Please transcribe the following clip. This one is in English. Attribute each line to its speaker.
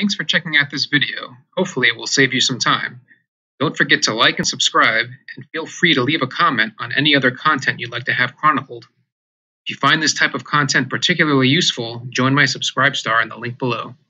Speaker 1: Thanks for checking out this video. Hopefully it will save you some time. Don't forget to like and subscribe, and feel free to leave a comment on any other content you'd like to have chronicled. If you find this type of content particularly useful, join my subscribe star in the link below.